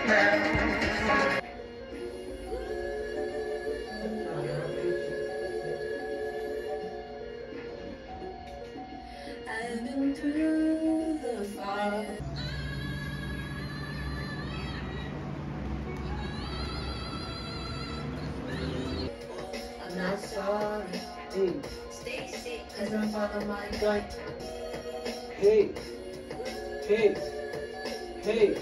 I've been through the fire. I'm not sorry. Hey. Stay sick, cause I'm following my gut. Hey. Hey. Hey.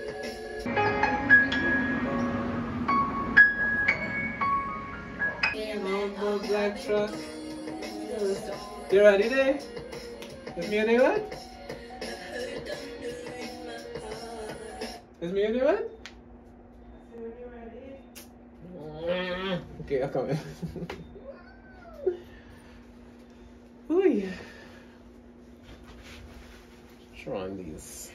No black truck. You ready there? Is me anyone? Is me anyone? Okay, I'll come in. Ooh, yeah. Trying these.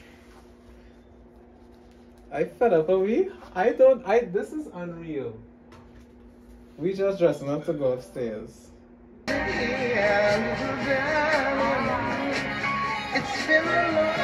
I fed up of we. This is unreal. We just dressing up to go upstairs. It's been a long